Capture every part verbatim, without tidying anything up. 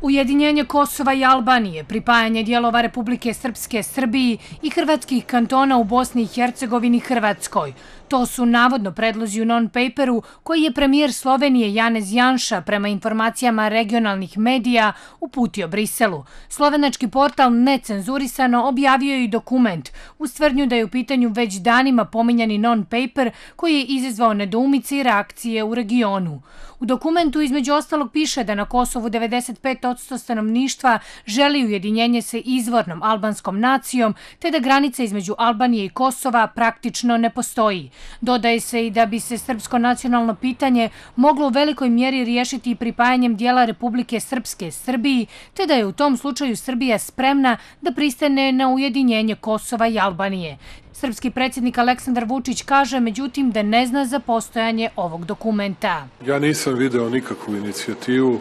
Ujedinjenje Kosova i Albanije, pripajanje dijelova Republike Srpske Srbiji i hrvatskih kantona u Bosni i Hercegovini Hrvatskoj. To su navodno predlozi u non-paperu koji je premijer Slovenije Janez Janša prema informacijama regionalnih medija uputio Briselu. Slovenački portal Necenzurisano objavio je i dokument uz tvrdnju da je u pitanju već danima pominjani non-paper koji je izazvao nedoumice i reakcije u regionu. U dokumentu između ostalog piše da na Kosovu devedeset pet posto stanovništva želi ujedinjenje sa izvornom albanskom nacijom, te da granica između Albanije i Kosova praktično ne postoji. Dodaje se i da bi se srpsko nacionalno pitanje moglo u velikoj mjeri riješiti pripajanjem dijela Republike Srpske Srbiji, te da je u tom slučaju Srbija spremna da pristane na ujedinjenje Kosova i Albanije. Srpski predsjednik Aleksandar Vučić kaže, međutim, da ne zna za postojanje ovog dokumenta. Ja nisam video nikakvu inicijativu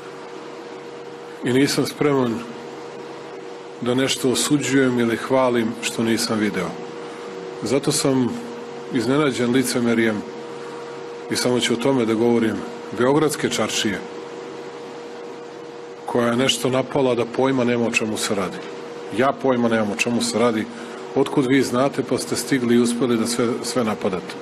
i nisam spreman da nešto osuđujem ili hvalim što nisam video. Zato sam iznenađen licemerijem i samo ću o tome da govorim, beogradske čaršije, koja je nešto napala da pojma nema o čemu se radi. Ja pojma nemam o čemu se radi. Otkud vi znate pa ste stigli i uspjeli da sve, sve napadate?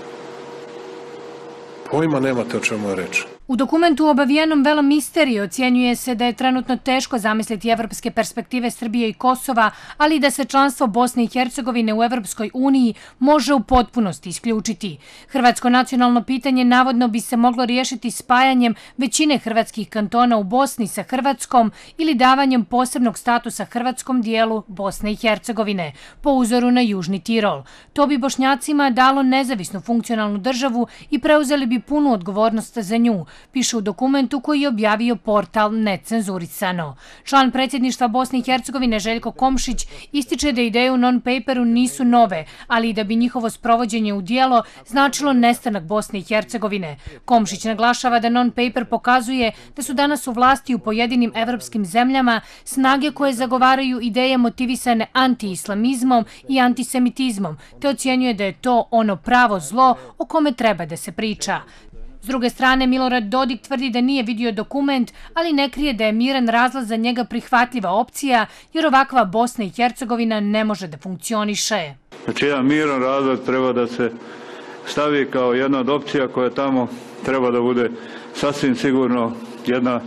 Pojma nemate o čemu je reč. U dokumentu obavijenom velom misterije ocjenjuje se da je trenutno teško zamisliti evropske perspektive Srbije i Kosova, ali i da se članstvo Bosne i Hercegovine u Evropskoj uniji može u potpunosti isključiti. Hrvatsko nacionalno pitanje navodno bi se moglo riješiti spajanjem većine hrvatskih kantona u Bosni sa Hrvatskom ili davanjem posebnog statusa hrvatskom dijelu Bosne i Hercegovine, po uzoru na Južni Tirol. To bi Bošnjacima dalo nezavisnu funkcionalnu državu i preuzeli bi punu odgovornost za nju, piše u dokumentu koji je objavio portal Necenzurisano. Član predsjedništva Bosne i Hercegovine Željko Komšić ističe da ideje u non-paperu nisu nove, ali i da bi njihovo sprovođenje u dijelo značilo nestanak Bosne i Hercegovine. Komšić naglašava da non-paper pokazuje da su danas u vlasti u pojedinim evropskim zemljama snage koje zagovaraju ideje motivisane anti-islamizmom i antisemitizmom, te ocjenjuje da je to ono pravo zlo o kome treba da se priča. S druge strane, Milorad Dodik tvrdi da nije vidio dokument, ali ne krije da je miran razlaz za njega prihvatljiva opcija, jer ovakva Bosna i Hercegovina ne može da funkcioniše. Znači, jedan miran razlaz treba da se stavi kao jedna od opcija koja tamo treba da bude sasvim sigurno jedna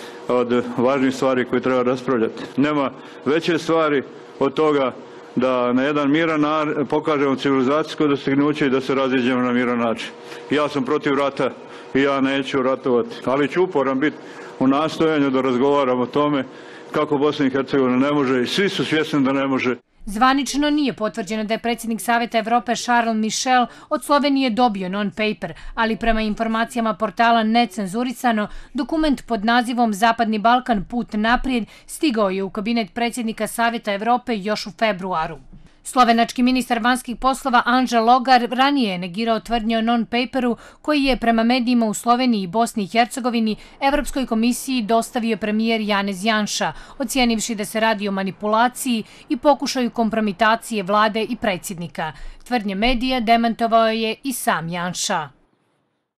od važnih stvari koje treba raspravljati. Nema veće stvari od toga da na jedan miran način pokažemo civilizacijsko dostignuće i da se raziđemo na miran način. Ja sam protiv rata i ja neću ratovati, ali ću uporan biti u nastojanju da razgovaram o tome kako Bosna i Hercegovina ne može i svi su svjesni da ne može. Zvanično nije potvrđeno da je predsjednik Saveta Evrope Charles Michel od Slovenije dobio non-paper, ali prema informacijama portala Necenzurisano, dokument pod nazivom Zapadni Balkan put naprijed stigao je u kabinet predsjednika Saveta Evrope još u februaru. Slovenački ministar vanjskih poslova Anđa Logar ranije je negirao tvrdnje o non-paperu koji je prema medijima u Sloveniji i Bosni i Hercegovini Evropskoj komisiji dostavio premijer Janez Janša, ocijenivši da se radi o manipulaciji i pokušaju kompromitacije vlade i predsjednika. Tvrdnje medija demantovao je i sam Janša.